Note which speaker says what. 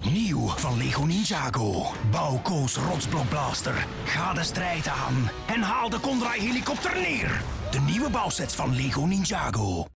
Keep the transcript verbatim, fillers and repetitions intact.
Speaker 1: Nieuw van Lego Ninjago. Bouw Koos Rotsblokblaster. Ga de strijd aan en haal de Kondra helikopter neer. De nieuwe bouwsets van Lego Ninjago.